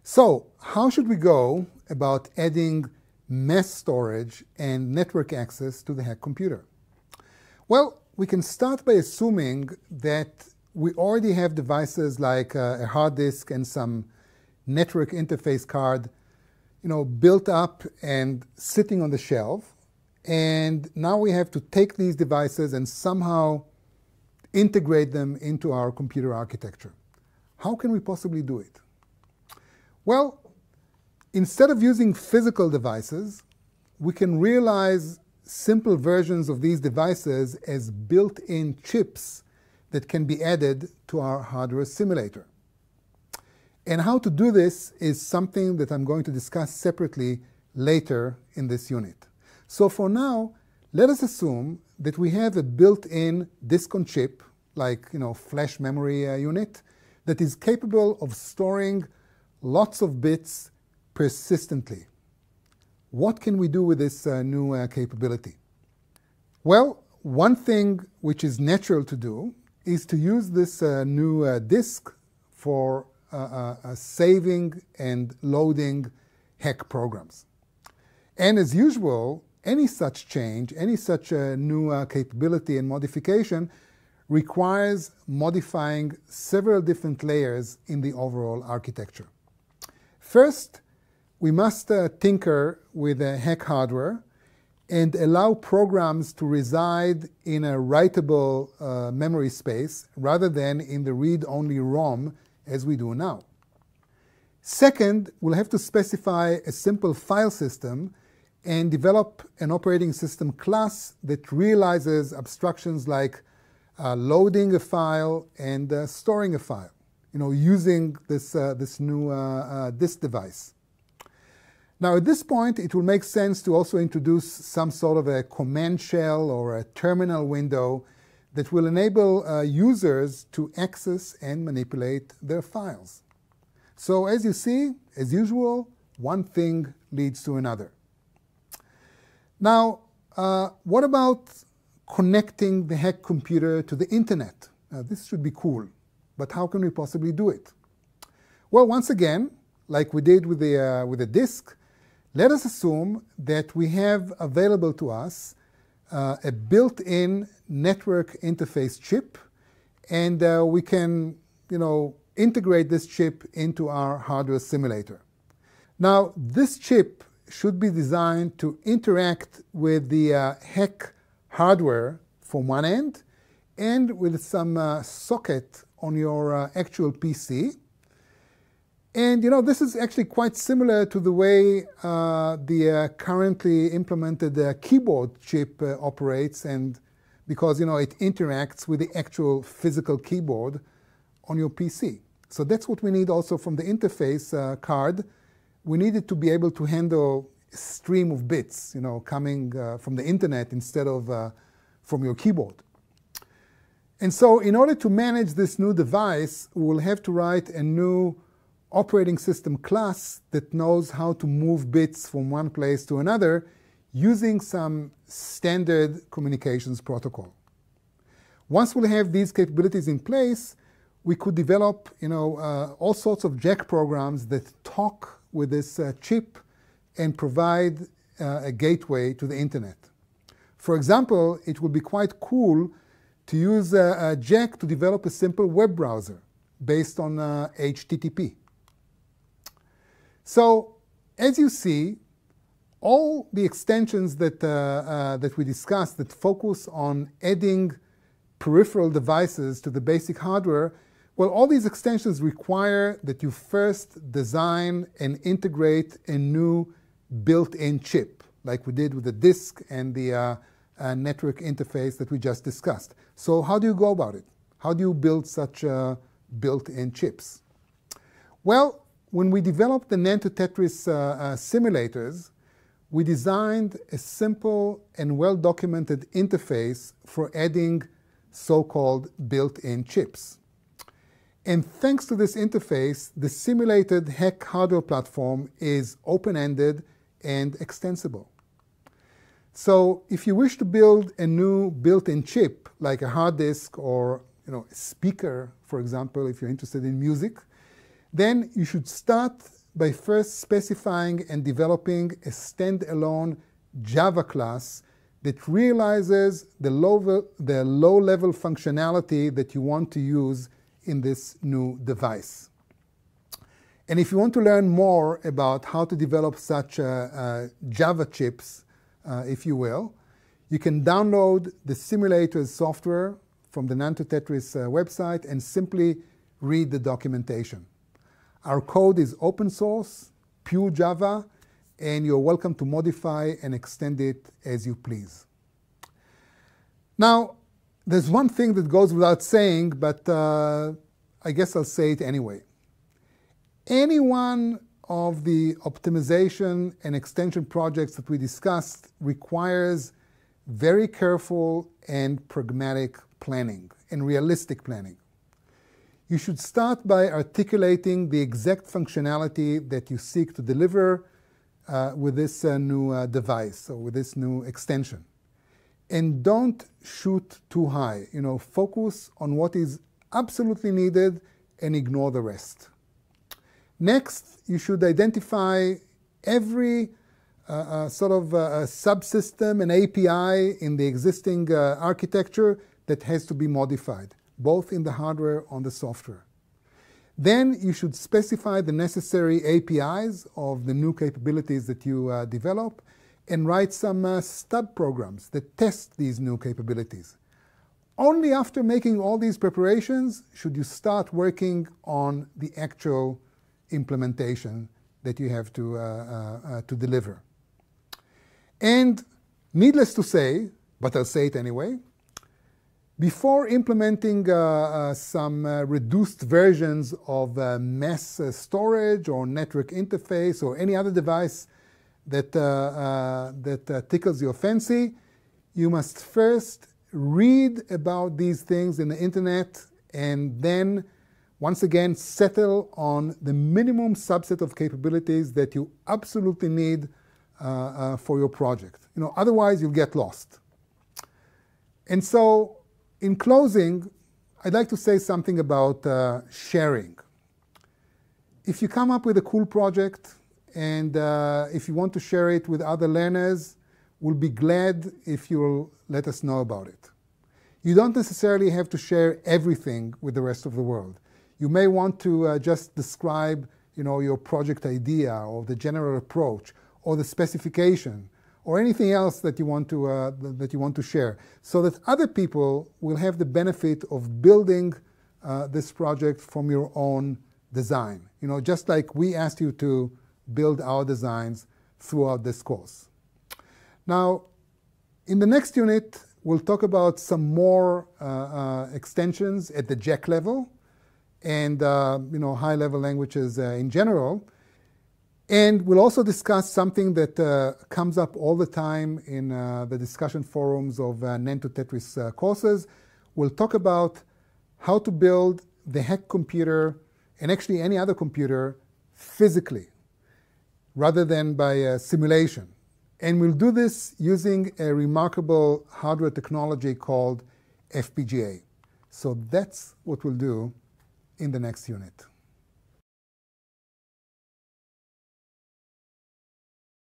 So, how should we go about adding mass storage and network access to the hack computer? Well, we can start by assuming that we already have devices like a hard disk and some network interface card, built up and sitting on the shelf. And now we have to take these devices and somehow integrate them into our computer architecture. How can we possibly do it? Well, instead of using physical devices, we can realize simple versions of these devices as built-in chips that can be added to our hardware simulator. And how to do this is something that I'm going to discuss separately later in this unit. So for now, let us assume that we have a built-in disk-on-chip, like flash memory unit, that is capable of storing lots of bits persistently. What can we do with this new capability? Well, one thing which is natural to do is to use this new disk for saving and loading hack programs. And as usual, any such change, any such new capability and modification requires modifying several different layers in the overall architecture. First, we must tinker with hack hardware and allow programs to reside in a writable memory space rather than in the read-only ROM as we do now. Second, we'll have to specify a simple file system and develop an operating system class that realizes abstractions like loading a file and storing a file, using this new disk device. Now, at this point, it will make sense to also introduce some sort of a command shell or a terminal window that will enable users to access and manipulate their files. So as you see, as usual, one thing leads to another. Now, what about connecting the hack computer to the internet? This should be cool, but how can we possibly do it? Well, once again, like we did with the disk, let us assume that we have available to us a built-in network interface chip, and we can, integrate this chip into our hardware simulator. Now, this chip should be designed to interact with the hack hardware from one end and with some socket on your actual PC. And this is actually quite similar to the way the currently implemented keyboard chip operates, and because it interacts with the actual physical keyboard on your PC. So that's what we need also from the interface card. We need it to be able to handle a stream of bits, coming from the internet instead of from your keyboard. And so in order to manage this new device, we'll have to write a new operating system class that knows how to move bits from one place to another using some standard communications protocol. Once we'll have these capabilities in place, we could develop all sorts of jack programs that talk with this chip and provide a gateway to the internet. For example, it would be quite cool to use a jack to develop a simple web browser based on HTTP. So, as you see, all the extensions that we discussed that focus on adding peripheral devices to the basic hardware, well, all these extensions require that you first design and integrate a new built-in chip, like we did with the disk and the network interface that we just discussed. So how do you go about it? How do you build such built-in chips? Well, when we developed the NAND to Tetris simulators, we designed a simple and well-documented interface for adding so-called built-in chips. And thanks to this interface, the simulated hack hardware platform is open-ended and extensible. So if you wish to build a new built-in chip, like a hard disk or a speaker, for example, if you're interested in music, then you should start by first specifying and developing a standalone Java class that realizes the low-level functionality that you want to use in this new device. And if you want to learn more about how to develop such Java chips, if you will, you can download the simulators software from the Nano2Tetris website and simply read the documentation. Our code is open source, pure Java, and you're welcome to modify and extend it as you please. Now, there's one thing that goes without saying, but I guess I'll say it anyway. Any one of the optimization and extension projects that we discussed requires very careful and pragmatic planning and realistic planning. You should start by articulating the exact functionality that you seek to deliver with this new device or with this new extension. And don't shoot too high. Focus on what is absolutely needed and ignore the rest. Next, you should identify every sort of subsystem and API in the existing architecture that has to be modified, both in the hardware and the software. Then you should specify the necessary APIs of the new capabilities that you develop and write some stub programs that test these new capabilities. Only after making all these preparations should you start working on the actual implementation that you have to deliver. And needless to say, but I'll say it anyway, before implementing some reduced versions of mass storage or network interface or any other device that tickles your fancy, you must first read about these things in the internet and then once again settle on the minimum subset of capabilities that you absolutely need for your project. Otherwise you'll get lost. And so in closing, I'd like to say something about sharing. If you come up with a cool project and if you want to share it with other learners, we'll be glad if you'll let us know about it. You don't necessarily have to share everything with the rest of the world. You may want to just describe your project idea or the general approach or the specification or anything else that you want to share, so that other people will have the benefit of building this project from your own design. Just like we asked you to build our designs throughout this course. Now, in the next unit, we'll talk about some more extensions at the JAC level and high-level languages in general. And we'll also discuss something that comes up all the time in the discussion forums of Nano2Tetris courses. We'll talk about how to build the hack computer and actually any other computer physically rather than by simulation. And we'll do this using a remarkable hardware technology called FPGA. So that's what we'll do in the next unit.